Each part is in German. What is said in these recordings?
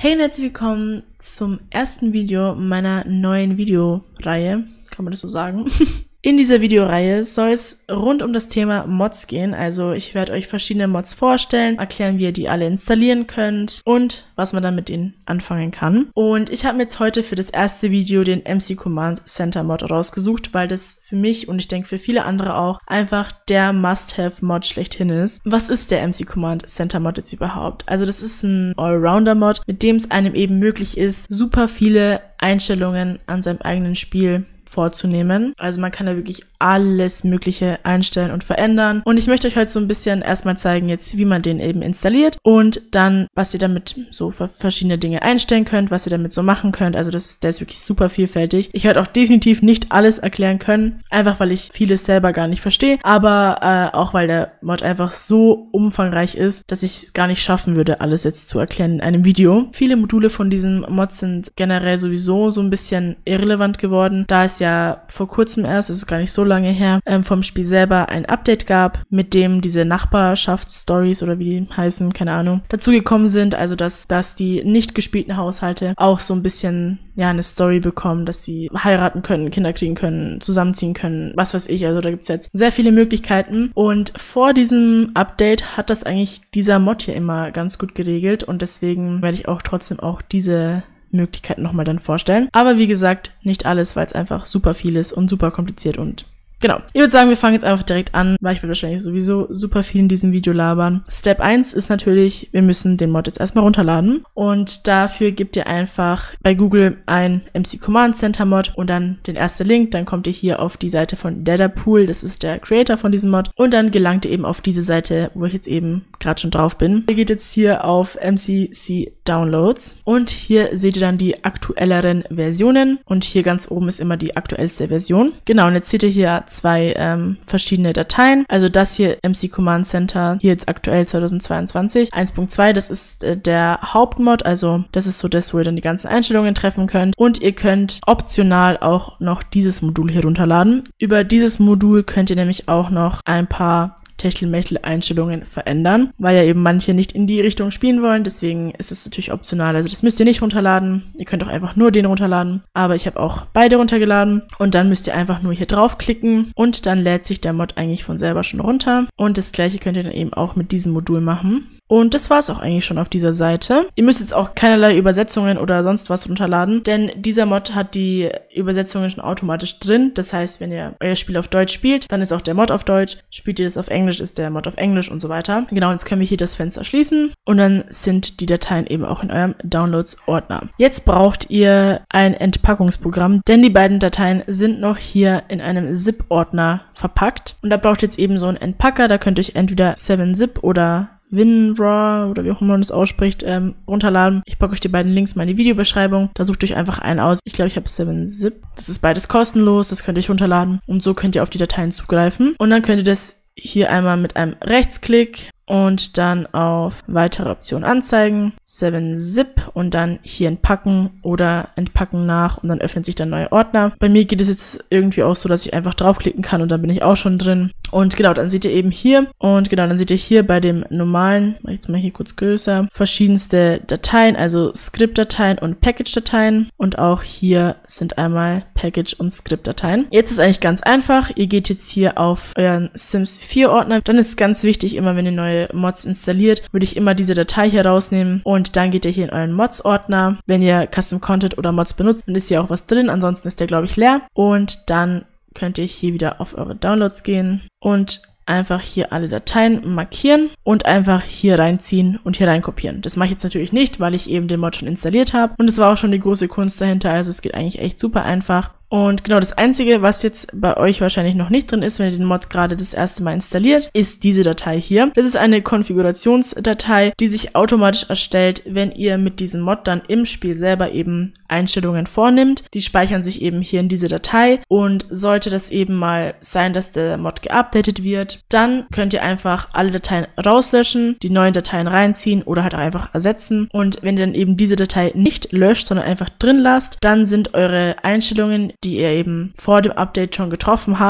Hey und herzlich willkommen zum ersten Video meiner neuen Videoreihe, kann man das so sagen? In dieser Videoreihe soll es rund um das Thema Mods gehen, also ich werde euch verschiedene Mods vorstellen, erklären, wie ihr die alle installieren könnt und was man dann mit ihnen anfangen kann. Und ich habe mir jetzt heute für das erste Video den MC Command Center Mod rausgesucht, weil das für mich und ich denke für viele andere auch einfach der Must-Have-Mod schlechthin ist. Was ist der MC Command Center Mod jetzt überhaupt? Also das ist ein Allrounder-Mod, mit dem es einem eben möglich ist, super viele Einstellungen an seinem eigenen Spiel vorzunehmen. Also man kann da wirklich alles Mögliche einstellen und verändern. Und ich möchte euch heute so ein bisschen erstmal zeigen jetzt, wie man den eben installiert und dann, was ihr damit so für verschiedene Dinge einstellen könnt, was ihr damit so machen könnt. Also der ist wirklich super vielfältig. Ich werde auch definitiv nicht alles erklären können, einfach weil ich vieles selber gar nicht verstehe, aber auch weil der Mod einfach so umfangreich ist, dass ich es gar nicht schaffen würde, alles jetzt zu erklären in einem Video. Viele Module von diesem Mod sind generell sowieso so ein bisschen irrelevant geworden, da es ja vor kurzem erst, also gar nicht so lange her, vom Spiel selber ein Update gab, mit dem diese Nachbarschaftsstories oder wie die heißen, keine Ahnung, dazugekommen sind, also dass die nicht gespielten Haushalte auch so ein bisschen, ja, eine Story bekommen, dass sie heiraten können, Kinder kriegen können, zusammenziehen können, was weiß ich, also da gibt's jetzt sehr viele Möglichkeiten und vor diesem Update hat das eigentlich dieser Mod hier immer ganz gut geregelt und deswegen werde ich auch trotzdem auch diese Möglichkeiten nochmal dann vorstellen. Aber wie gesagt, nicht alles, weil es einfach super viel ist und super kompliziert und genau. Ich würde sagen, wir fangen jetzt einfach direkt an, weil ich will wahrscheinlich sowieso super viel in diesem Video labern. Step 1 ist natürlich, wir müssen den Mod jetzt erstmal runterladen und dafür gebt ihr einfach bei Google ein MC Command Center Mod und dann den ersten Link, dann kommt ihr hier auf die Seite von Dedapool, das ist der Creator von diesem Mod und dann gelangt ihr eben auf diese Seite, wo ich jetzt eben gerade schon drauf bin. Ihr geht jetzt hier auf MCC Downloads und hier seht ihr dann die aktuelleren Versionen und hier ganz oben ist immer die aktuellste Version. Genau, und jetzt seht ihr hier zwei verschiedene Dateien. Also das hier MC Command Center, hier jetzt aktuell 2022, 1.2, das ist der Hauptmod, also das ist so das, wo ihr dann die ganzen Einstellungen treffen könnt. Und ihr könnt optional auch noch dieses Modul hier runterladen. Über dieses Modul könnt ihr nämlich auch noch ein paar Techtelmechtel-Einstellungen verändern, weil ja eben manche nicht in die Richtung spielen wollen, deswegen ist es natürlich optional, also das müsst ihr nicht runterladen, ihr könnt auch einfach nur den runterladen, aber ich habe auch beide runtergeladen und dann müsst ihr einfach nur hier draufklicken und dann lädt sich der Mod eigentlich von selber schon runter und das gleiche könnt ihr dann eben auch mit diesem Modul machen. Und das war es auch eigentlich schon auf dieser Seite. Ihr müsst jetzt auch keinerlei Übersetzungen oder sonst was runterladen, denn dieser Mod hat die Übersetzungen schon automatisch drin. Das heißt, wenn ihr euer Spiel auf Deutsch spielt, dann ist auch der Mod auf Deutsch. Spielt ihr das auf Englisch, ist der Mod auf Englisch und so weiter. Genau, jetzt können wir hier das Fenster schließen und dann sind die Dateien eben auch in eurem Downloads-Ordner. Jetzt braucht ihr ein Entpackungsprogramm, denn die beiden Dateien sind noch hier in einem ZIP-Ordner verpackt. Und da braucht ihr jetzt eben so einen Entpacker, da könnt ihr euch entweder 7-Zip oder WinRAR oder wie auch immer man das ausspricht, runterladen. Ich packe euch die beiden Links mal in die Videobeschreibung. Da sucht euch einfach einen aus. Ich glaube, ich habe 7-Zip. Das ist beides kostenlos, das könnt ihr euch runterladen. Und so könnt ihr auf die Dateien zugreifen. Und dann könnt ihr das hier einmal mit einem Rechtsklick und dann auf weitere Optionen anzeigen, 7-Zip und dann hier entpacken oder entpacken nach und dann öffnet sich dann ein neuer Ordner. Bei mir geht es jetzt irgendwie auch so, dass ich einfach draufklicken kann und dann bin ich auch schon drin. Und genau, dann seht ihr eben hier und genau, dann seht ihr hier bei dem normalen, mach ich jetzt mal hier kurz größer, verschiedenste Dateien, also Script-Dateien und Package-Dateien und auch hier sind einmal Package- und Script-Dateien. Jetzt ist eigentlich ganz einfach, ihr geht jetzt hier auf euren Sims 4 Ordner, dann ist es ganz wichtig, immer wenn ihr neue Mods installiert, würde ich immer diese Datei hier rausnehmen und dann geht ihr hier in euren Mods-Ordner. Wenn ihr Custom Content oder Mods benutzt, dann ist hier auch was drin, ansonsten ist der, glaube ich, leer. Und dann könnt ihr hier wieder auf eure Downloads gehen und einfach hier alle Dateien markieren und einfach hier reinziehen und hier reinkopieren. Das mache ich jetzt natürlich nicht, weil ich eben den Mod schon installiert habe und es war auch schon die große Kunst dahinter, also es geht eigentlich echt super einfach. Und genau das Einzige, was jetzt bei euch wahrscheinlich noch nicht drin ist, wenn ihr den Mod gerade das erste Mal installiert, ist diese Datei hier. Das ist eine Konfigurationsdatei, die sich automatisch erstellt, wenn ihr mit diesem Mod dann im Spiel selber eben Einstellungen vornimmt. Die speichern sich eben hier in diese Datei und sollte das eben mal sein, dass der Mod geupdatet wird, dann könnt ihr einfach alle Dateien rauslöschen, die neuen Dateien reinziehen oder halt auch einfach ersetzen. Und wenn ihr dann eben diese Datei nicht löscht, sondern einfach drin lasst, dann sind eure Einstellungen, die ihr eben vor dem Update schon getroffen habt,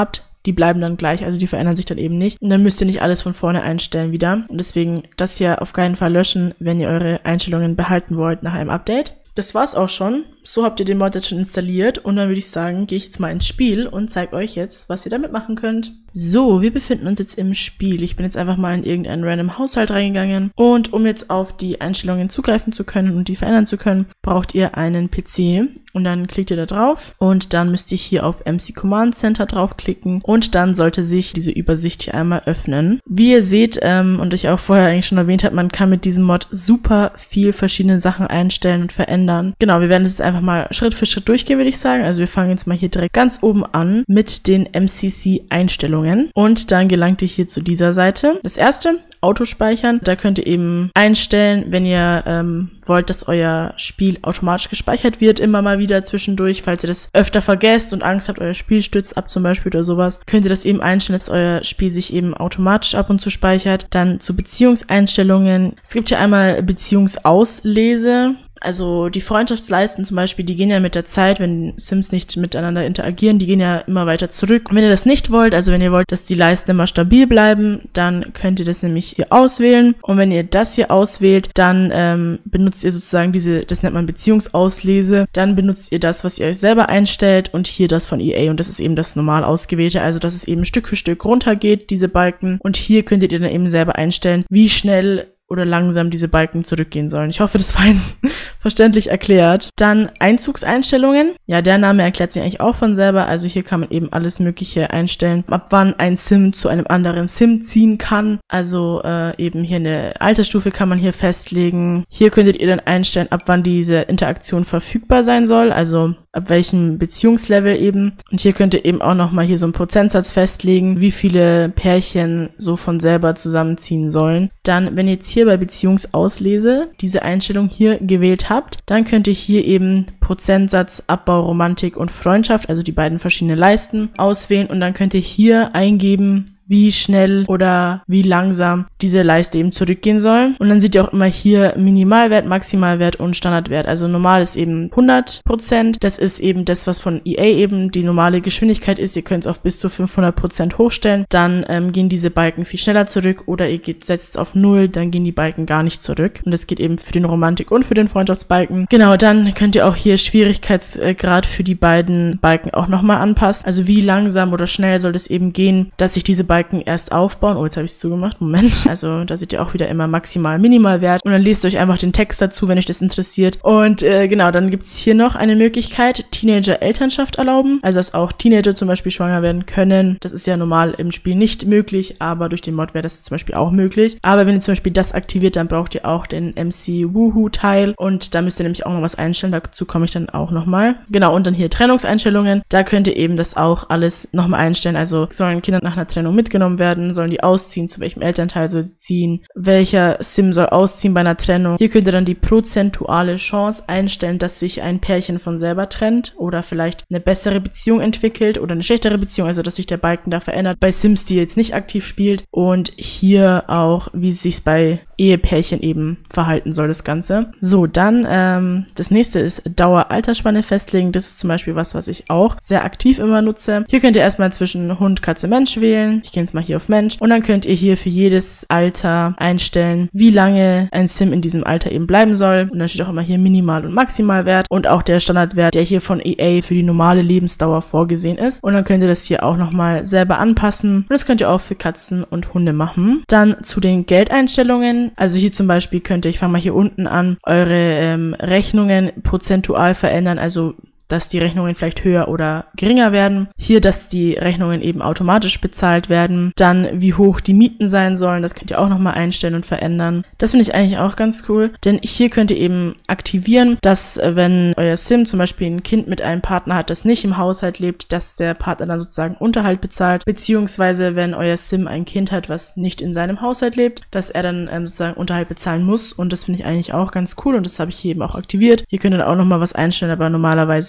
die bleiben dann gleich, also die verändern sich dann eben nicht. Und dann müsst ihr nicht alles von vorne einstellen wieder. Und deswegen das hier auf keinen Fall löschen, wenn ihr eure Einstellungen behalten wollt nach einem Update. Das war's auch schon. So habt ihr den Mod jetzt schon installiert und dann würde ich sagen, gehe ich jetzt mal ins Spiel und zeige euch jetzt, was ihr damit machen könnt. So, wir befinden uns jetzt im Spiel. Ich bin jetzt einfach mal in irgendeinen random Haushalt reingegangen und um jetzt auf die Einstellungen zugreifen zu können und die verändern zu können, braucht ihr einen PC und dann klickt ihr da drauf und dann müsst ihr hier auf MC Command Center draufklicken und dann sollte sich diese Übersicht hier einmal öffnen. Wie ihr seht und ich auch vorher eigentlich schon erwähnt habe, man kann mit diesem Mod super viel verschiedene Sachen einstellen und verändern. Genau, wir werden das jetzt einfach mal Schritt für Schritt durchgehen, würde ich sagen. Also wir fangen jetzt mal hier direkt ganz oben an mit den MCC-Einstellungen. Und dann gelangt ihr hier zu dieser Seite. Das erste, Autospeichern. Da könnt ihr eben einstellen, wenn ihr wollt, dass euer Spiel automatisch gespeichert wird, immer mal wieder zwischendurch. Falls ihr das öfter vergesst und Angst habt, euer Spiel stürzt ab zum Beispiel oder sowas, könnt ihr das eben einstellen, dass euer Spiel sich eben automatisch ab und zu speichert. Dann zu Beziehungseinstellungen. Es gibt hier einmal Beziehungsauslese. Also die Freundschaftsleisten zum Beispiel, die gehen ja mit der Zeit, wenn Sims nicht miteinander interagieren, die gehen ja immer weiter zurück. Und wenn ihr das nicht wollt, also wenn ihr wollt, dass die Leisten immer stabil bleiben, dann könnt ihr das nämlich hier auswählen. Und wenn ihr das hier auswählt, dann benutzt ihr sozusagen das nennt man Beziehungsauslese. Dann benutzt ihr das, was ihr euch selber einstellt und hier das von EA. Und das ist eben das normal ausgewählte, also dass es eben Stück für Stück runtergeht, diese Balken. Und hier könntet ihr dann eben selber einstellen, wie schnell oder langsam diese Balken zurückgehen sollen. Ich hoffe, das war jetzt verständlich erklärt. Dann Einzugseinstellungen. Ja, der Name erklärt sich eigentlich auch von selber. Also hier kann man eben alles Mögliche einstellen, ab wann ein Sim zu einem anderen Sim ziehen kann. Also eben hier eine Altersstufe kann man hier festlegen. Hier könntet ihr dann einstellen, ab wann diese Interaktion verfügbar sein soll. Also ab welchem Beziehungslevel eben. Und hier könnt ihr eben auch nochmal hier so einen Prozentsatz festlegen, wie viele Pärchen so von selber zusammenziehen sollen. Dann, wenn ihr jetzt hier bei Beziehungsauslese diese Einstellung hier gewählt habt, dann könnt ihr hier eben Prozentsatz, Abbau, Romantik und Freundschaft, also die beiden verschiedenen Leisten, auswählen und dann könnt ihr hier eingeben, wie schnell oder wie langsam diese Leiste eben zurückgehen soll. Und dann seht ihr auch immer hier Minimalwert, Maximalwert und Standardwert. Also normal ist eben 100%. Das ist eben das, was von EA eben die normale Geschwindigkeit ist. Ihr könnt es auf bis zu 500% hochstellen. Dann gehen diese Balken viel schneller zurück oder ihr setzt es auf 0, dann gehen die Balken gar nicht zurück. Und das geht eben für den Romantik- und für den Freundschaftsbalken. Genau, dann könnt ihr auch hier Schwierigkeitsgrad für die beiden Balken auch nochmal anpassen. Also wie langsam oder schnell soll das eben gehen, dass sich diese Balken erst aufbauen. Oh, jetzt habe ich es zugemacht. Moment. Also da seht ihr auch wieder immer maximal Minimalwert. Und dann lest euch einfach den Text dazu, wenn euch das interessiert. Und genau, dann gibt es hier noch eine Möglichkeit, Teenager-Elternschaft erlauben. Also dass auch Teenager zum Beispiel schwanger werden können. Das ist ja normal im Spiel nicht möglich, aber durch den Mod wäre das zum Beispiel auch möglich. Aber wenn ihr zum Beispiel das aktiviert, dann braucht ihr auch den MC Woohoo-Teil. Und da müsst ihr nämlich auch noch was einstellen. Dazu komme ich dann auch nochmal. Genau, und dann hier Trennungseinstellungen. Da könnt ihr eben das auch alles nochmal einstellen. Also sollen Kinder nach einer Trennung mitgenommen werden, sollen die ausziehen, zu welchem Elternteil soll sie ziehen, welcher Sim soll ausziehen bei einer Trennung. Hier könnt ihr dann die prozentuale Chance einstellen, dass sich ein Pärchen von selber trennt oder vielleicht eine bessere Beziehung entwickelt oder eine schlechtere Beziehung, also dass sich der Balken da verändert. Bei Sims, die jetzt nicht aktiv spielt und hier auch, wie es sich bei Ehepärchen eben verhalten soll, das Ganze. So, dann das nächste ist Dauer-Altersspanne festlegen. Das ist zum Beispiel was ich auch sehr aktiv immer nutze. Hier könnt ihr erstmal zwischen Hund, Katze, Mensch wählen. Ich gehe jetzt mal hier auf Mensch. Und dann könnt ihr hier für jedes Alter einstellen, wie lange ein Sim in diesem Alter eben bleiben soll. Und dann steht auch immer hier Minimal- und Maximalwert und auch der Standardwert, der hier von EA für die normale Lebensdauer vorgesehen ist. Und dann könnt ihr das hier auch nochmal selber anpassen. Und das könnt ihr auch für Katzen und Hunde machen. Dann zu den Geldeinstellungen. Also hier zum Beispiel könnt ihr, ich fange mal hier unten an, eure Rechnungen prozentual verändern, also dass die Rechnungen vielleicht höher oder geringer werden. Hier, dass die Rechnungen eben automatisch bezahlt werden. Dann, wie hoch die Mieten sein sollen, das könnt ihr auch nochmal einstellen und verändern. Das finde ich eigentlich auch ganz cool, denn hier könnt ihr eben aktivieren, dass wenn euer Sim zum Beispiel ein Kind mit einem Partner hat, das nicht im Haushalt lebt, dass der Partner dann sozusagen Unterhalt bezahlt, beziehungsweise wenn euer Sim ein Kind hat, was nicht in seinem Haushalt lebt, dass er dann sozusagen Unterhalt bezahlen muss und das finde ich eigentlich auch ganz cool und das habe ich hier eben auch aktiviert. Hier könnt ihr dann auch nochmal was einstellen, aber normalerweise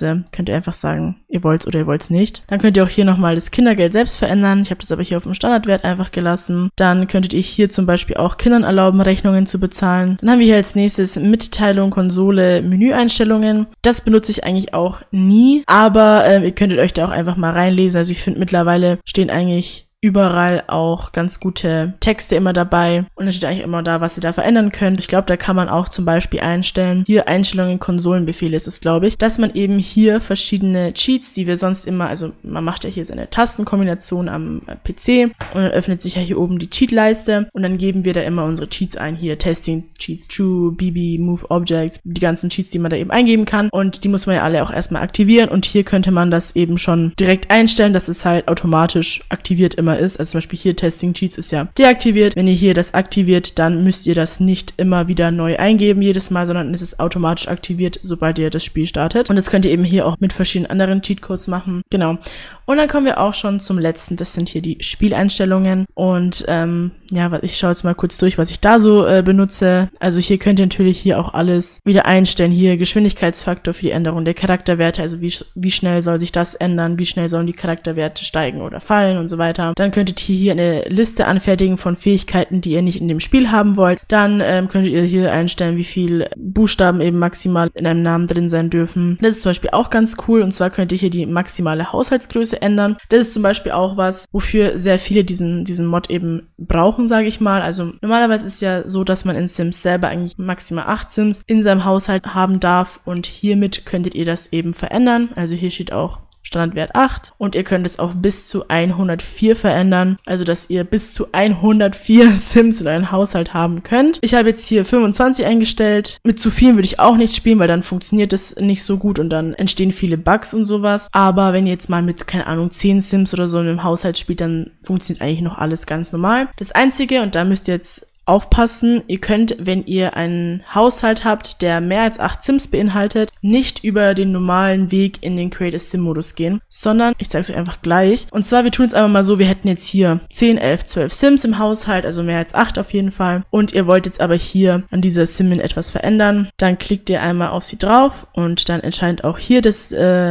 beziehungsweise könnt ihr einfach sagen, ihr wollt's oder ihr wollt's nicht. Dann könnt ihr auch hier nochmal das Kindergeld selbst verändern. Ich habe das aber hier auf dem Standardwert einfach gelassen. Dann könntet ihr hier zum Beispiel auch Kindern erlauben, Rechnungen zu bezahlen. Dann haben wir hier als nächstes Mitteilung, Konsole, Menüeinstellungen. Das benutze ich eigentlich auch nie, aber ihr könntet euch da auch einfach mal reinlesen. Also ich finde, mittlerweile stehen eigentlich überall auch ganz gute Texte immer dabei und es steht eigentlich immer da, was ihr da verändern könnt. Ich glaube, da kann man auch zum Beispiel einstellen, hier Einstellungen, Konsolenbefehle ist es, glaube ich, dass man eben hier verschiedene Cheats, die wir sonst immer, also man macht ja hier seine Tastenkombination am PC und dann öffnet sich ja hier oben die Cheatleiste und dann geben wir da immer unsere Cheats ein, hier Testing, Cheats True, BB, Move Objects, die ganzen Cheats, die man da eben eingeben kann und die muss man ja alle auch erstmal aktivieren und hier könnte man das eben schon direkt einstellen, dass es halt automatisch aktiviert immer ist. Also zum Beispiel hier Testing Cheats ist ja deaktiviert. Wenn ihr hier das aktiviert, dann müsst ihr das nicht immer wieder neu eingeben jedes Mal, sondern es ist automatisch aktiviert, sobald ihr das Spiel startet. Und das könnt ihr eben hier auch mit verschiedenen anderen Cheatcodes machen. Genau. Und dann kommen wir auch schon zum letzten. Das sind hier die Spieleinstellungen. Und ja, ich schaue jetzt mal kurz durch, was ich da so benutze. Also hier könnt ihr natürlich hier auch alles wieder einstellen. Hier Geschwindigkeitsfaktor für die Änderung der Charakterwerte. Also wie schnell soll sich das ändern? Wie schnell sollen die Charakterwerte steigen oder fallen und so weiter. Dann könntet ihr hier eine Liste anfertigen von Fähigkeiten, die ihr nicht in dem Spiel haben wollt. Dann könntet ihr hier einstellen, wie viel Buchstaben eben maximal in einem Namen drin sein dürfen. Das ist zum Beispiel auch ganz cool. Und zwar könnt ihr hier die maximale Haushaltsgröße ändern. Das ist zum Beispiel auch was, wofür sehr viele diesen Mod eben brauchen, sage ich mal. Also normalerweise ist ja so, dass man in Sims selber eigentlich maximal 8 Sims in seinem Haushalt haben darf. Und hiermit könntet ihr das eben verändern. Also hier steht auch Standardwert 8 und ihr könnt es auf bis zu 104 verändern, also dass ihr bis zu 104 Sims in einem Haushalt haben könnt. Ich habe jetzt hier 25 eingestellt. Mit zu vielen würde ich auch nicht spielen, weil dann funktioniert das nicht so gut und dann entstehen viele Bugs und sowas. Aber wenn ihr jetzt mal mit, keine Ahnung, 10 Sims oder so in einem Haushalt spielt, dann funktioniert eigentlich noch alles ganz normal. Das Einzige, und da müsst ihr jetzt aufpassen, ihr könnt, wenn ihr einen Haushalt habt, der mehr als 8 Sims beinhaltet, nicht über den normalen Weg in den Create a Sim Modus gehen, sondern, ich zeige es euch einfach gleich, und zwar, wir tun es einfach mal so, wir hätten jetzt hier 10, 11, 12 Sims im Haushalt, also mehr als 8 auf jeden Fall, und ihr wollt jetzt aber hier an dieser Simin etwas verändern, dann klickt ihr einmal auf sie drauf und dann erscheint auch hier das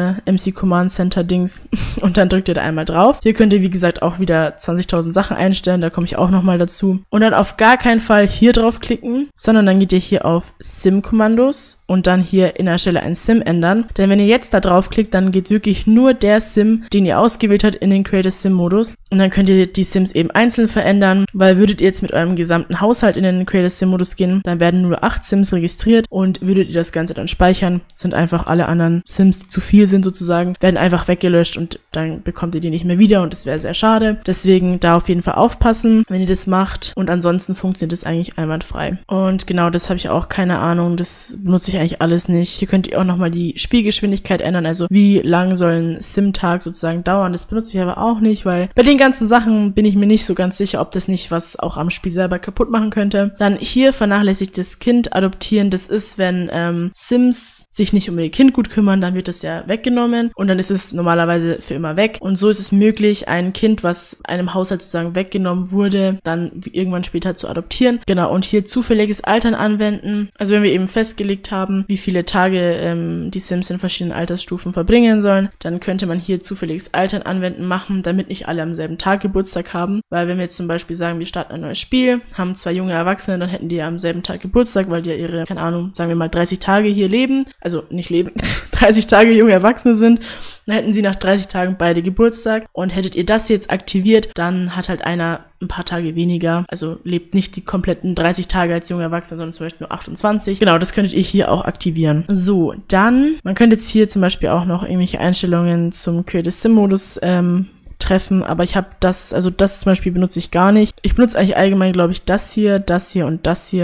MC Command Center Dings und dann drückt ihr da einmal drauf. Hier könnt ihr, wie gesagt, auch wieder 20.000 Sachen einstellen, da komme ich auch nochmal dazu. Und dann auf gar keinen Fall hier draufklicken, sondern dann geht ihr hier auf Sim-Kommandos und dann hier in der Stelle ein Sim ändern. Denn wenn ihr jetzt da draufklickt, dann geht wirklich nur der Sim, den ihr ausgewählt habt, in den Create a Sim Modus. Und dann könnt ihr die Sims eben einzeln verändern, weil würdet ihr jetzt mit eurem gesamten Haushalt in den Create a Sim Modus gehen, dann werden nur 8 Sims registriert und würdet ihr das Ganze dann speichern, sind einfach alle anderen Sims, die zu viel sind sozusagen, werden einfach weggelöscht und dann bekommt ihr die nicht mehr wieder und das wäre sehr schade. Deswegen da auf jeden Fall aufpassen, wenn ihr das macht, und ansonsten funktioniert das eigentlich einwandfrei. Und genau, das habe ich auch keine Ahnung, das benutze ich eigentlich alles nicht. Hier könnt ihr auch nochmal die Spielgeschwindigkeit ändern, also wie lang soll ein Sim-Tag sozusagen dauern, das benutze ich aber auch nicht, weil bei den ganzen Sachen bin ich mir nicht so ganz sicher, ob das nicht was auch am Spiel selber kaputt machen könnte. Dann hier vernachlässigtes Kind adoptieren, das ist, wenn Sims sich nicht um ihr Kind gut kümmern, dann wird das ja weggenommen und dann ist es normalerweise für immer weg. Und so ist es möglich, ein Kind, was einem Haushalt sozusagen weggenommen wurde, dann irgendwann später zu adoptieren. Genau, und hier zufälliges Altern anwenden. Also wenn wir eben festgelegt haben, wie viele Tage die Sims in verschiedenen Altersstufen verbringen sollen, dann könnte man hier zufälliges Altern anwenden machen, damit nicht alle am selben Tag Geburtstag haben. Weil wenn wir jetzt zum Beispiel sagen, wir starten ein neues Spiel, haben 2 junge Erwachsene, dann hätten die ja am selben Tag Geburtstag, weil die ja ihre, keine Ahnung, sagen wir mal 30 Tage hier leben. Also nicht leben, 30 Tage junge Erwachsene sind. Dann hätten sie nach 30 Tagen beide Geburtstag. Und hättet ihr das jetzt aktiviert, dann hat halt einer ein paar Tage weniger. Also lebt nicht die kompletten 30 Tage als junger Erwachsener, sondern zum Beispiel nur 28. Genau, das könntet ihr hier auch aktivieren. So, dann, man könnte jetzt hier zum Beispiel auch noch irgendwelche Einstellungen zum Create a Sim Modus treffen, aber ich habe das, also das zum Beispiel benutze ich gar nicht. Ich benutze eigentlich allgemein, glaube ich, das hier und das hier und das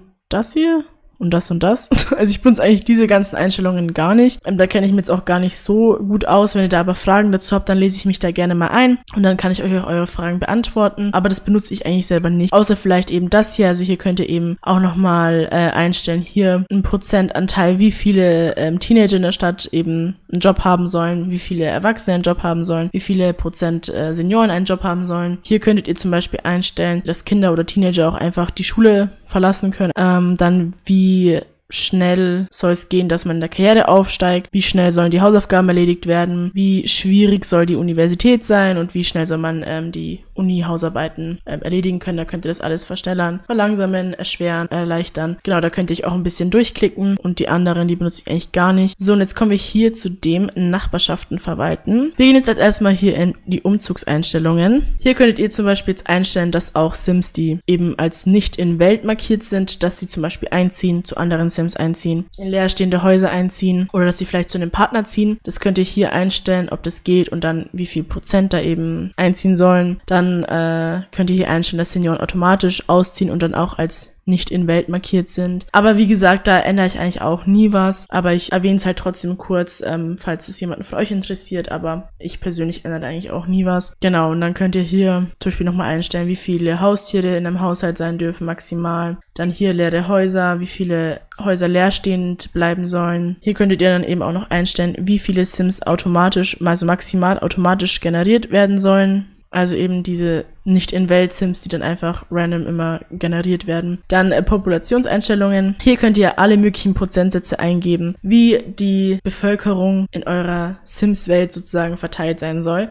hier. Und das und das. Also ich benutze eigentlich diese ganzen Einstellungen gar nicht. Da kenne ich mich jetzt auch gar nicht so gut aus. Wenn ihr da aber Fragen dazu habt, dann lese ich mich da gerne mal ein. Und dann kann ich euch auch eure Fragen beantworten. Aber das benutze ich eigentlich selber nicht. Außer vielleicht eben das hier. Also hier könnt ihr eben auch nochmal einstellen. Hier ein Prozentanteil, wie viele Teenager in der Stadt eben einen Job haben sollen, wie viele Erwachsene einen Job haben sollen, wie viele Prozent Senioren einen Job haben sollen. Hier könntet ihr zum Beispiel einstellen, dass Kinder oder Teenager auch einfach die Schule verlassen können. Dann wie schnell soll es gehen, dass man in der Karriere aufsteigt, wie schnell sollen die Hausaufgaben erledigt werden, wie schwierig soll die Universität sein und wie schnell soll man die Uni-Hausarbeiten erledigen können. Da könnt ihr das alles verschnellern, verlangsamen, erschweren, erleichtern. Genau, da könnt ihr euch auch ein bisschen durchklicken und die anderen, die benutze ich eigentlich gar nicht. So, und jetzt kommen wir hier zu dem Nachbarschaften verwalten. Wir gehen jetzt als erstmal hier in die Umzugseinstellungen. Hier könntet ihr zum Beispiel jetzt einstellen, dass auch Sims, die eben als nicht in Welt markiert sind, dass sie zum Beispiel einziehen, zu anderen Sims einziehen, in leerstehende Häuser einziehen oder dass sie vielleicht zu einem Partner ziehen. Das könnt ihr hier einstellen, ob das geht und dann wie viel Prozent da eben einziehen sollen. Dann könnt ihr hier einstellen, dass Senioren automatisch ausziehen und dann auch als nicht in Welt markiert sind. Aber wie gesagt, da ändere ich eigentlich auch nie was. Aber ich erwähne es halt trotzdem kurz, falls es jemanden von euch interessiert. Aber ich persönlich ändere eigentlich auch nie was. Genau, und dann könnt ihr hier zum Beispiel nochmal einstellen, wie viele Haustiere in einem Haushalt sein dürfen maximal. Dann hier leere Häuser, wie viele Häuser leerstehend bleiben sollen. Hier könntet ihr dann eben auch noch einstellen, wie viele Sims automatisch, also maximal automatisch generiert werden sollen. Also eben diese Nicht-in-Welt-Sims, die dann einfach random immer generiert werden. Dann Populationseinstellungen. Hier könnt ihr alle möglichen Prozentsätze eingeben, wie die Bevölkerung in eurer Sims-Welt sozusagen verteilt sein soll.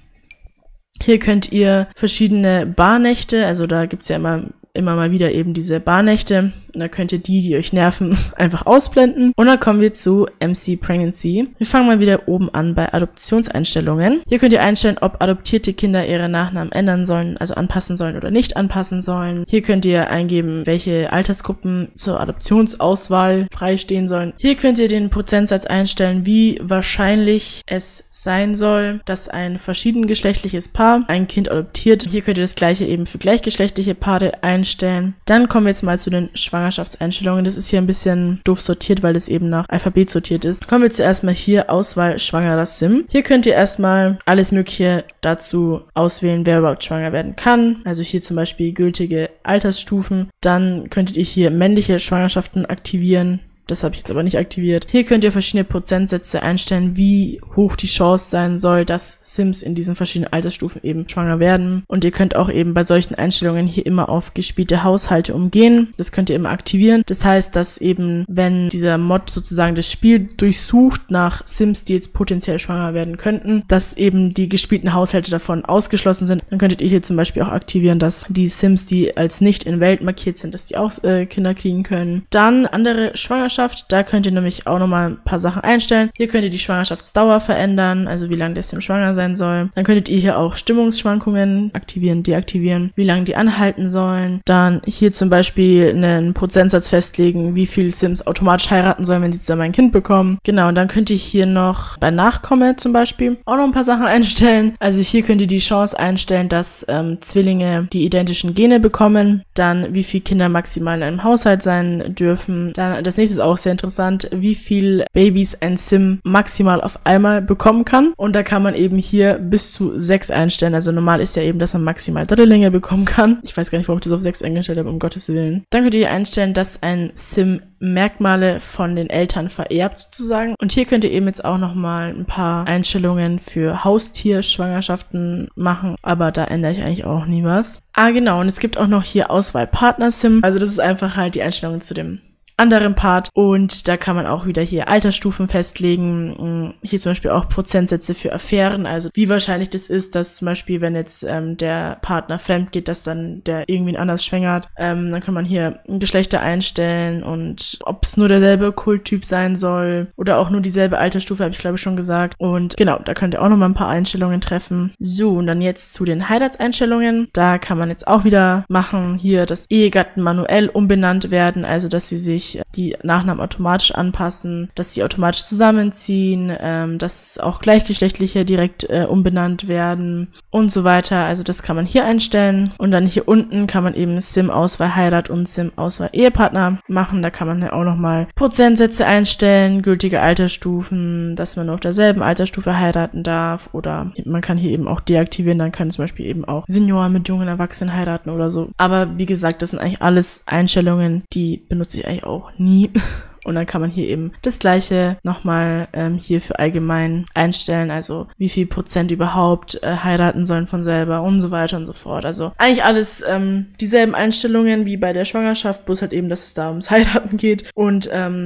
Hier könnt ihr verschiedene Barnächte, also da gibt's ja immer mal wieder eben diese Barnächte. Und da könnt ihr die euch nerven, einfach ausblenden. Und dann kommen wir zu MC Pregnancy. Wir fangen mal wieder oben an bei Adoptionseinstellungen. Hier könnt ihr einstellen, ob adoptierte Kinder ihre Nachnamen ändern sollen, also anpassen sollen oder nicht anpassen sollen. Hier könnt ihr eingeben, welche Altersgruppen zur Adoptionsauswahl freistehen sollen. Hier könnt ihr den Prozentsatz einstellen, wie wahrscheinlich es sein soll, dass ein verschiedengeschlechtliches Paar ein Kind adoptiert. Hier könnt ihr das gleiche eben für gleichgeschlechtliche Paare einstellen. Dann kommen wir jetzt mal zu den Schwangerschaftseinstellungen. Das ist hier ein bisschen doof sortiert, weil das eben nach Alphabet sortiert ist. Kommen wir zuerst mal hier Auswahl schwangerer Sim. Hier könnt ihr erstmal alles Mögliche dazu auswählen, wer überhaupt schwanger werden kann. Also hier zum Beispiel gültige Altersstufen. Dann könntet ihr hier männliche Schwangerschaften aktivieren. Das habe ich jetzt aber nicht aktiviert. Hier könnt ihr verschiedene Prozentsätze einstellen, wie hoch die Chance sein soll, dass Sims in diesen verschiedenen Altersstufen eben schwanger werden. Und ihr könnt auch eben bei solchen Einstellungen hier immer auf gespielte Haushalte umgehen. Das könnt ihr immer aktivieren. Das heißt, dass eben, wenn dieser Mod sozusagen das Spiel durchsucht nach Sims, die jetzt potenziell schwanger werden könnten, dass eben die gespielten Haushalte davon ausgeschlossen sind, dann könntet ihr hier zum Beispiel auch aktivieren, dass die Sims, die als nicht in Welt markiert sind, dass die auch Kinder kriegen können. Dann andere Schwangerschaften. Da könnt ihr nämlich auch nochmal ein paar Sachen einstellen. Hier könnt ihr die Schwangerschaftsdauer verändern, also wie lange der Sim schwanger sein soll. Dann könntet ihr hier auch Stimmungsschwankungen aktivieren, deaktivieren, wie lange die anhalten sollen. Dann hier zum Beispiel einen Prozentsatz festlegen, wie viel Sims automatisch heiraten sollen, wenn sie zusammen ein Kind bekommen. Genau, und dann könnt ihr hier noch bei Nachkomme zum Beispiel auch noch ein paar Sachen einstellen. Also hier könnt ihr die Chance einstellen, dass Zwillinge die identischen Gene bekommen. Dann wie viele Kinder maximal in einem Haushalt sein dürfen. Dann das nächste ist auch sehr interessant, wie viel Babys ein Sim maximal auf einmal bekommen kann. Und da kann man eben hier bis zu 6 einstellen. Also normal ist ja eben, dass man maximal Drittellinge bekommen kann. Ich weiß gar nicht, warum ich das auf 6 eingestellt habe, um Gottes Willen. Dann könnt ihr hier einstellen, dass ein Sim Merkmale von den Eltern vererbt sozusagen. Und hier könnt ihr eben jetzt auch nochmal ein paar Einstellungen für Haustierschwangerschaften machen. Aber da ändere ich eigentlich auch nie was. Ah genau, und es gibt auch noch hier Auswahl Partner-Sim. Also das ist einfach halt die Einstellung zu dem anderen Part und da kann man auch wieder hier Altersstufen festlegen, hier zum Beispiel auch Prozentsätze für Affären, also wie wahrscheinlich das ist, dass zum Beispiel, wenn jetzt der Partner fremd geht, dass dann der irgendwen anders schwängert, dann kann man hier Geschlechter einstellen und ob es nur derselbe Kulttyp sein soll oder auch nur dieselbe Altersstufe, habe ich glaube ich schon gesagt. Und genau, da könnt ihr auch nochmal ein paar Einstellungen treffen. So, und dann jetzt zu den Heiratseinstellungen. Da kann man jetzt auch wieder machen, hier, dass Ehegatten manuell umbenannt werden, also dass sie sich die Nachnamen automatisch anpassen, dass sie automatisch zusammenziehen, dass auch Gleichgeschlechtliche direkt umbenannt werden und so weiter. Also das kann man hier einstellen. Und dann hier unten kann man eben Sim-Auswahl Heirat und Sim-Auswahl Ehepartner machen. Da kann man ja auch nochmal Prozentsätze einstellen, gültige Altersstufen, dass man nur auf derselben Altersstufe heiraten darf. Oder man kann hier eben auch deaktivieren. Dann können zum Beispiel eben auch Senioren mit jungen Erwachsenen heiraten oder so. Aber wie gesagt, das sind eigentlich alles Einstellungen, die benutze ich eigentlich auch nie. Und dann kann man hier eben das gleiche nochmal hier für allgemein einstellen, also wie viel Prozent überhaupt heiraten sollen von selber und so weiter und so fort. Also eigentlich alles dieselben Einstellungen wie bei der Schwangerschaft, bloß halt eben, dass es da ums Heiraten geht. Und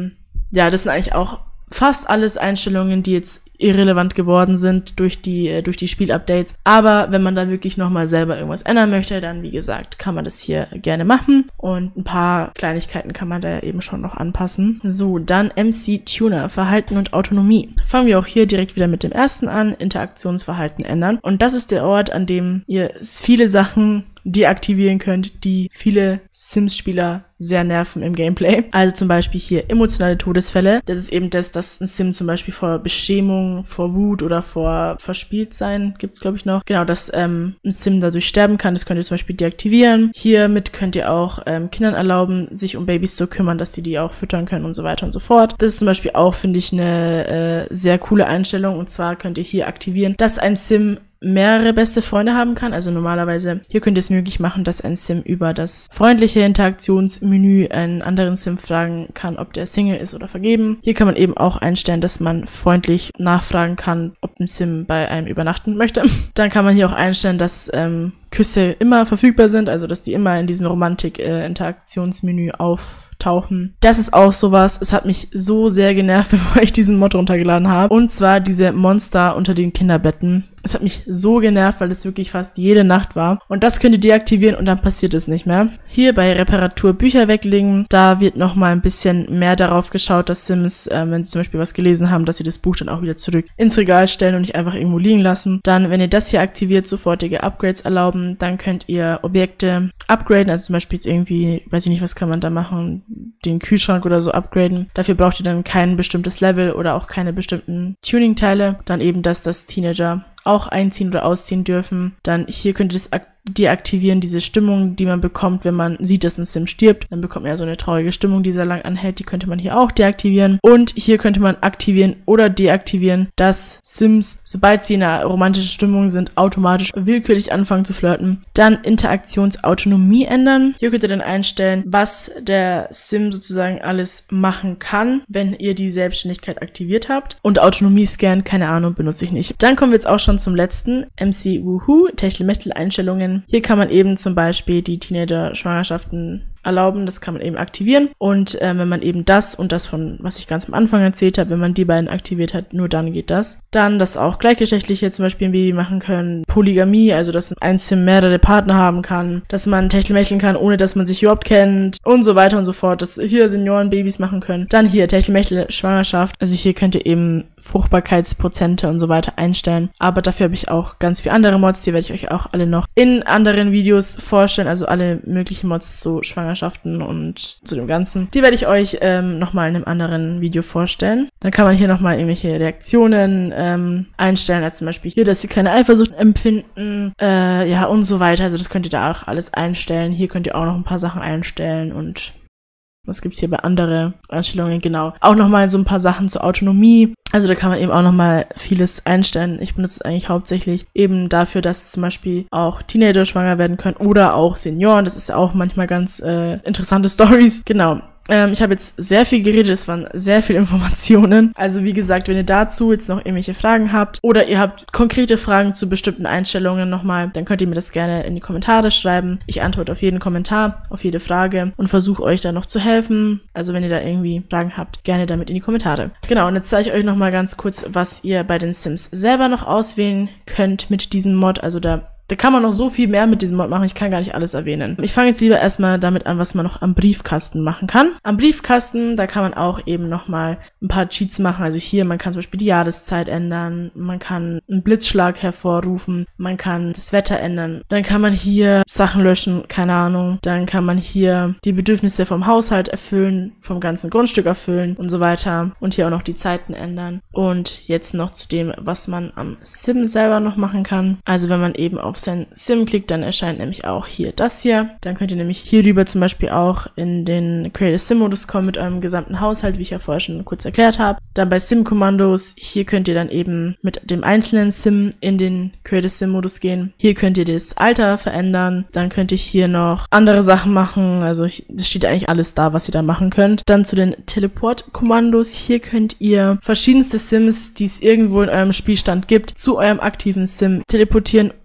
ja, das sind eigentlich auch fast alles Einstellungen, die jetzt irrelevant geworden sind durch die Spielupdates. Aber wenn man da wirklich nochmal selber irgendwas ändern möchte, dann wie gesagt, kann man das hier gerne machen. Und ein paar Kleinigkeiten kann man da eben schon noch anpassen. So, dann MC Tuner, Verhalten und Autonomie. Fangen wir auch hier direkt wieder mit dem ersten an, Interaktionsverhalten ändern. Und das ist der Ort, an dem ihr viele Sachen deaktivieren könnt, die viele Sims-Spieler sehr nerven im Gameplay. Also zum Beispiel hier emotionale Todesfälle. Das ist eben das, dass ein Sim zum Beispiel vor Beschämung, vor Wut oder vor Verspieltsein gibt's glaube ich noch. Genau, dass ein Sim dadurch sterben kann. Das könnt ihr zum Beispiel deaktivieren. Hiermit könnt ihr auch Kindern erlauben, sich um Babys zu kümmern, dass die auch füttern können und so weiter und so fort. Das ist zum Beispiel auch, finde ich, eine sehr coole Einstellung. Und zwar könnt ihr hier aktivieren, dass ein Sim mehrere beste Freunde haben kann. Also normalerweise, hier könnt ihr es möglich machen, dass ein Sim über das freundliche Interaktionsmenü einen anderen Sim fragen kann, ob der Single ist oder vergeben. Hier kann man eben auch einstellen, dass man freundlich nachfragen kann, ob ein Sim bei einem übernachten möchte. Dann kann man hier auch einstellen, dass Küsse immer verfügbar sind, also dass die immer in diesem Romantik-Interaktionsmenü auftauchen. Das ist auch sowas, es hat mich so sehr genervt, bevor ich diesen Mod runtergeladen habe. Und zwar diese Monster unter den Kinderbetten. Es hat mich so genervt, weil es wirklich fast jede Nacht war. Und das könnt ihr deaktivieren und dann passiert es nicht mehr. Hier bei Reparatur Bücher weglegen, da wird nochmal ein bisschen mehr darauf geschaut, dass Sims, wenn sie zum Beispiel was gelesen haben, dass sie das Buch dann auch wieder zurück ins Regal stellen und nicht einfach irgendwo liegen lassen. Dann, wenn ihr das hier aktiviert, sofortige Upgrades erlauben, dann könnt ihr Objekte upgraden, also zum Beispiel jetzt irgendwie, weiß ich nicht, was kann man da machen, den Kühlschrank oder so upgraden. Dafür braucht ihr dann kein bestimmtes Level oder auch keine bestimmten Tuning-Teile. Dann eben, dass das Teenager auch einziehen oder ausziehen dürfen. Dann hier könnt ihr das deaktivieren, diese Stimmung, die man bekommt, wenn man sieht, dass ein Sim stirbt. Dann bekommt man ja so eine traurige Stimmung, die sehr lang anhält. Die könnte man hier auch deaktivieren. Und hier könnte man aktivieren oder deaktivieren, dass Sims, sobald sie in einer romantischen Stimmung sind, automatisch willkürlich anfangen zu flirten. Dann Interaktionsautonomie ändern. Hier könnt ihr dann einstellen, was der Sim sozusagen alles machen kann, wenn ihr die Selbstständigkeit aktiviert habt. Und Autonomie-Scan, keine Ahnung, benutze ich nicht. Dann kommen wir jetzt auch schon zum letzten. MC Woohoo, Techtelmechtel-Einstellungen. Hier kann man eben zum Beispiel die Teenager-Schwangerschaften erlauben, das kann man eben aktivieren und wenn man eben das und das von, was ich ganz am Anfang erzählt habe, wenn man die beiden aktiviert hat, nur dann geht das. Dann, dass auch Gleichgeschlechtliche zum Beispiel ein Baby machen können, Polygamie, also dass ein Sim mehrere Partner haben kann, dass man Techtelmechteln kann, ohne dass man sich überhaupt kennt und so weiter und so fort, dass hier Senioren Babys machen können. Dann hier Techtelmechtel Schwangerschaft, also hier könnt ihr eben Fruchtbarkeitsprozente und so weiter einstellen, aber dafür habe ich auch ganz viele andere Mods, die werde ich euch auch alle noch in anderen Videos vorstellen, also alle möglichen Mods zu Schwangerschaften und zu dem Ganzen. Die werde ich euch nochmal in einem anderen Video vorstellen. Dann kann man hier nochmal irgendwelche Reaktionen einstellen, als zum Beispiel hier, dass sie keine Eifersucht empfinden, ja und so weiter. Also das könnt ihr da auch alles einstellen. Hier könnt ihr auch noch ein paar Sachen einstellen und was gibt's hier bei anderen Einstellungen? Genau. Auch nochmal so ein paar Sachen zur Autonomie. Also da kann man eben auch nochmal vieles einstellen. Ich benutze es eigentlich hauptsächlich eben dafür, dass zum Beispiel auch Teenager schwanger werden können oder auch Senioren. Das ist ja auch manchmal ganz interessante Stories. Genau. Ich habe jetzt sehr viel geredet, es waren sehr viele Informationen. Also wie gesagt, wenn ihr dazu jetzt noch irgendwelche Fragen habt oder ihr habt konkrete Fragen zu bestimmten Einstellungen nochmal, dann könnt ihr mir das gerne in die Kommentare schreiben. Ich antworte auf jeden Kommentar, auf jede Frage und versuche euch da noch zu helfen. Also wenn ihr da irgendwie Fragen habt, gerne damit in die Kommentare. Genau, und jetzt zeige ich euch nochmal ganz kurz, was ihr bei den Sims selber noch auswählen könnt mit diesem Mod. Also da kann man noch so viel mehr mit diesem Mod machen, ich kann gar nicht alles erwähnen. Ich fange jetzt lieber erstmal damit an, was man noch am Briefkasten machen kann. Am Briefkasten, da kann man auch eben nochmal ein paar Cheats machen. Also hier, man kann zum Beispiel die Jahreszeit ändern, man kann einen Blitzschlag hervorrufen, man kann das Wetter ändern. Dann kann man hier Sachen löschen, keine Ahnung. Dann kann man hier die Bedürfnisse vom Haushalt erfüllen, vom ganzen Grundstück erfüllen und so weiter. Und hier auch noch die Zeiten ändern. Und jetzt noch zu dem, was man am Sim selber noch machen kann. Also wenn man eben auf sein Sim klickt, dann erscheint nämlich auch hier das hier. Dann könnt ihr nämlich hier rüber zum Beispiel auch in den Create a Sim Modus kommen mit eurem gesamten Haushalt, wie ich ja vorher schon kurz erklärt habe. Dann bei Sim-Kommandos, hier könnt ihr dann eben mit dem einzelnen Sim in den Create a Sim Modus gehen. Hier könnt ihr das Alter verändern. Dann könnt ihr hier noch andere Sachen machen. Also es steht eigentlich alles da, was ihr da machen könnt. Dann zu den Teleport-Kommandos. Hier könnt ihr verschiedenste Sims, die es irgendwo in eurem Spielstand gibt, zu eurem aktiven Sim teleportieren oder eure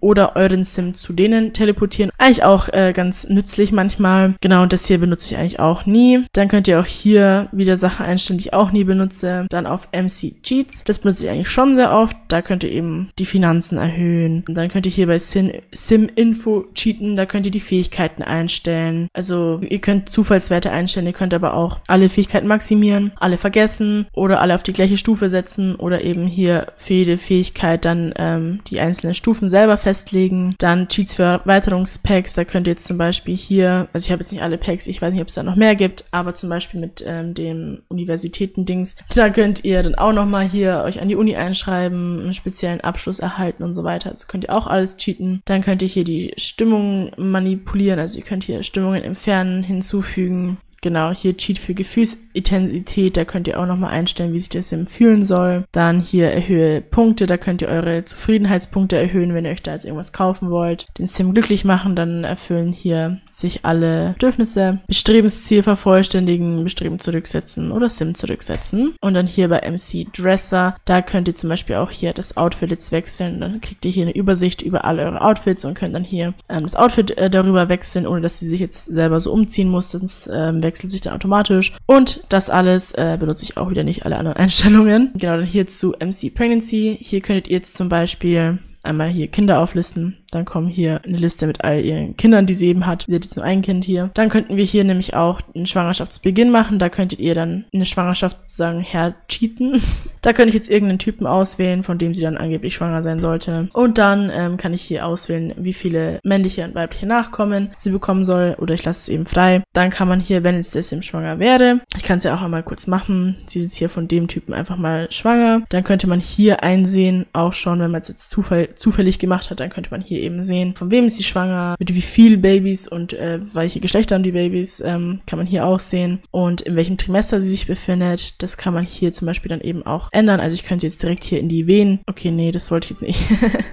euren Sim zu denen teleportieren. Eigentlich auch ganz nützlich manchmal. Genau, und das hier benutze ich eigentlich auch nie. Dann könnt ihr auch hier wieder Sachen einstellen, die ich auch nie benutze. Dann auf MC Cheats. Das benutze ich eigentlich schon sehr oft. Da könnt ihr eben die Finanzen erhöhen. Und dann könnt ihr hier bei Sim Info cheaten. Da könnt ihr die Fähigkeiten einstellen. Also ihr könnt Zufallswerte einstellen. Ihr könnt aber auch alle Fähigkeiten maximieren, alle vergessen oder alle auf die gleiche Stufe setzen oder eben hier für jede Fähigkeit dann die einzelnen Stufen selber festlegen. Dann Cheats für Erweiterungspacks. Da könnt ihr jetzt zum Beispiel hier, also ich habe jetzt nicht alle Packs, ich weiß nicht, ob es da noch mehr gibt, aber zum Beispiel mit dem Universitäten-Dings, da könnt ihr dann auch nochmal hier euch an die Uni einschreiben, einen speziellen Abschluss erhalten und so weiter. Das könnt ihr auch alles cheaten. Dann könnt ihr hier die Stimmung manipulieren, also ihr könnt hier Stimmungen entfernen, hinzufügen. Genau, hier Cheat für Gefühlsintensität, da könnt ihr auch nochmal einstellen, wie sich das Sim fühlen soll. Dann hier erhöhe Punkte, da könnt ihr eure Zufriedenheitspunkte erhöhen, wenn ihr euch da jetzt irgendwas kaufen wollt. Den Sim glücklich machen, dann erfüllen hier sich alle Bedürfnisse. Bestrebensziel vervollständigen, Bestreben zurücksetzen oder Sim zurücksetzen. Und dann hier bei MC Dresser, da könnt ihr zum Beispiel auch hier das Outfit jetzt wechseln. Dann kriegt ihr hier eine Übersicht über alle eure Outfits und könnt dann hier das Outfit darüber wechseln, ohne dass sie sich jetzt selber so umziehen muss, sonst wechselt sich dann automatisch. Und das alles benutze ich auch wieder nicht, alle anderen Einstellungen. Genau, dann hier zu MC Pregnancy. Hier könntet ihr jetzt zum Beispiel einmal hier Kinder auflisten. Dann kommen hier eine Liste mit all ihren Kindern, die sie eben hat. Sie hat jetzt nur ein Kind hier. Dann könnten wir hier nämlich auch einen Schwangerschaftsbeginn machen. Da könntet ihr dann eine Schwangerschaft sozusagen hercheaten. Da könnte ich jetzt irgendeinen Typen auswählen, von dem sie dann angeblich schwanger sein sollte. Und dann kann ich hier auswählen, wie viele männliche und weibliche Nachkommen sie bekommen soll. Oder ich lasse es eben frei. Dann kann man hier, wenn jetzt der Sim schwanger wäre, ich kann es ja auch einmal kurz machen. Sie ist jetzt hier von dem Typen einfach mal schwanger. Dann könnte man hier einsehen, auch schon, wenn man es jetzt zufällig gemacht hat, dann könnte man hier eben sehen, von wem ist sie schwanger, mit wie viel Babys und welche Geschlechter haben die Babys, kann man hier auch sehen. Und in welchem Trimester sie sich befindet, das kann man hier zum Beispiel dann eben auch ändern. Also ich könnte jetzt direkt hier in die Wehen, okay, nee, das wollte ich jetzt nicht.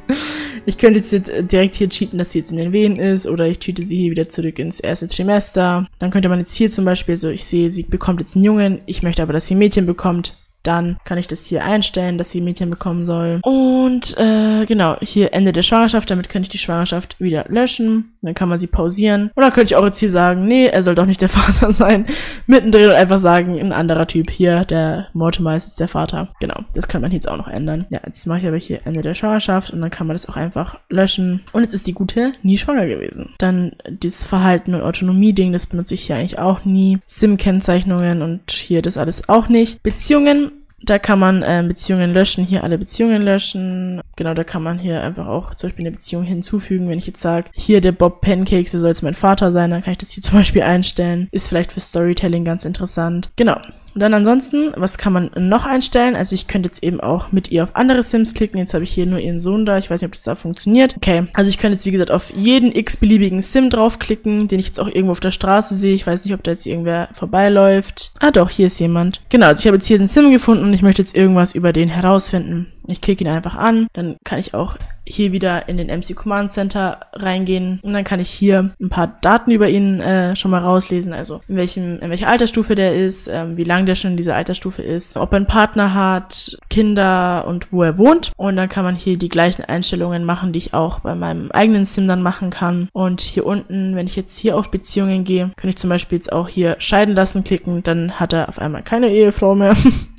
Ich könnte jetzt direkt hier cheaten, dass sie jetzt in den Wehen ist, oder ich cheate sie hier wieder zurück ins erste Trimester. Dann könnte man jetzt hier zum Beispiel so, ich sehe, sie bekommt jetzt einen Jungen, ich möchte aber, dass sie ein Mädchen bekommt. Dann kann ich das hier einstellen, dass sie ein Mädchen bekommen soll. Und genau, hier Ende der Schwangerschaft. Damit könnte ich die Schwangerschaft wieder löschen. Dann kann man sie pausieren. Und dann könnte ich auch jetzt hier sagen, nee, er soll doch nicht der Vater sein. Mittendrin und einfach sagen, ein anderer Typ hier, der Mortimer ist jetzt der Vater. Genau, das kann man jetzt auch noch ändern. Ja, jetzt mache ich aber hier Ende der Schwangerschaft und dann kann man das auch einfach löschen. Und jetzt ist die Gute nie schwanger gewesen. Dann das Verhalten- und Autonomie-Ding, das benutze ich hier eigentlich auch nie. SIM-Kennzeichnungen und hier das alles auch nicht. Beziehungen. Da kann man Beziehungen löschen, hier alle Beziehungen löschen. Genau, da kann man hier einfach auch zum Beispiel eine Beziehung hinzufügen. Wenn ich jetzt sage, hier der Bob Pancakes, der soll jetzt mein Vater sein, dann kann ich das hier zum Beispiel einstellen. Ist vielleicht für Storytelling ganz interessant. Genau. Und dann ansonsten, was kann man noch einstellen? Also ich könnte jetzt eben auch mit ihr auf andere Sims klicken. Jetzt habe ich hier nur ihren Sohn da. Ich weiß nicht, ob das da funktioniert. Okay, also ich könnte jetzt, wie gesagt, auf jeden x-beliebigen Sim draufklicken, den ich jetzt auch irgendwo auf der Straße sehe. Ich weiß nicht, ob da jetzt irgendwer vorbeiläuft. Ah doch, hier ist jemand. Genau, also ich habe jetzt hier den Sim gefunden und ich möchte jetzt irgendwas über den herausfinden. Ich klicke ihn einfach an, dann kann ich auch hier wieder in den MC Command Center reingehen und dann kann ich hier ein paar Daten über ihn schon mal rauslesen, also in welcher Altersstufe der ist, wie lang der schon in dieser Altersstufe ist, ob er einen Partner hat, Kinder und wo er wohnt. Und dann kann man hier die gleichen Einstellungen machen, die ich auch bei meinem eigenen Sim dann machen kann. Und hier unten, wenn ich jetzt hier auf Beziehungen gehe, kann ich zum Beispiel jetzt auch hier scheiden lassen klicken, dann hat er auf einmal keine Ehefrau mehr.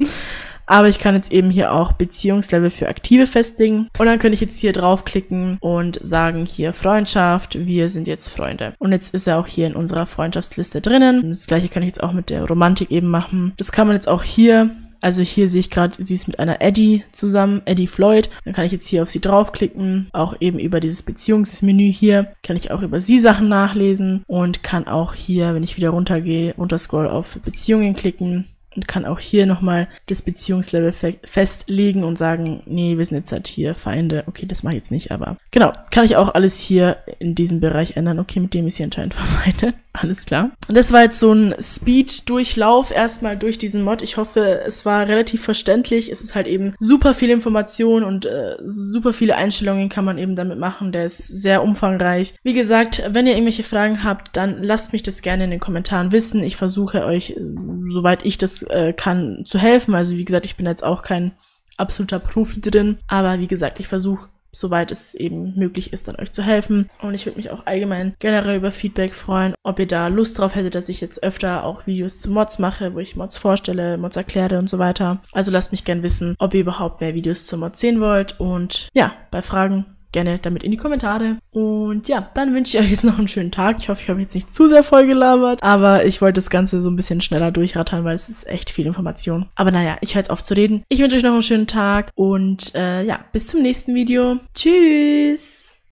Aber ich kann jetzt eben hier auch Beziehungslevel für Aktive festlegen. Und dann könnte ich jetzt hier draufklicken und sagen, hier Freundschaft, wir sind jetzt Freunde. Und jetzt ist er auch hier in unserer Freundschaftsliste drinnen. Das gleiche kann ich jetzt auch mit der Romantik eben machen. Das kann man jetzt auch hier, also hier sehe ich gerade, sie ist mit einer Eddie zusammen, Eddie Floyd. Dann kann ich jetzt hier auf sie draufklicken, auch eben über dieses Beziehungsmenü hier, kann ich auch über sie Sachen nachlesen und kann auch hier, wenn ich wieder runtergehe, runterscroll auf Beziehungen klicken. Und kann auch hier nochmal das Beziehungslevel festlegen und sagen, nee, wir sind jetzt halt hier Feinde. Okay, das mache ich jetzt nicht, aber genau. Kann ich auch alles hier in diesem Bereich ändern. Okay, mit dem ist hier anscheinend verfeindet. Alles klar. Und das war jetzt so ein Speed-Durchlauf erstmal durch diesen Mod. Ich hoffe, es war relativ verständlich. Es ist halt eben super viel Information und super viele Einstellungen kann man eben damit machen. Der ist sehr umfangreich. Wie gesagt, wenn ihr irgendwelche Fragen habt, dann lasst mich das gerne in den Kommentaren wissen. Ich versuche euch, soweit ich das kann, zu helfen. Also wie gesagt, ich bin jetzt auch kein absoluter Profi drin. Aber wie gesagt, ich versuche soweit es eben möglich ist, dann euch zu helfen. Und ich würde mich auch allgemein generell über Feedback freuen, ob ihr da Lust drauf hättet, dass ich jetzt öfter auch Videos zu Mods mache, wo ich Mods vorstelle, Mods erkläre und so weiter. Also lasst mich gern wissen, ob ihr überhaupt mehr Videos zu Mods sehen wollt. Und ja, bei Fragen gerne damit in die Kommentare. Und ja, dann wünsche ich euch jetzt noch einen schönen Tag. Ich hoffe, ich habe jetzt nicht zu sehr voll gelabert, aber ich wollte das Ganze so ein bisschen schneller durchrattern, weil es ist echt viel Information. Aber naja, ich höre jetzt auf zu reden. Ich wünsche euch noch einen schönen Tag und ja, bis zum nächsten Video. Tschüss!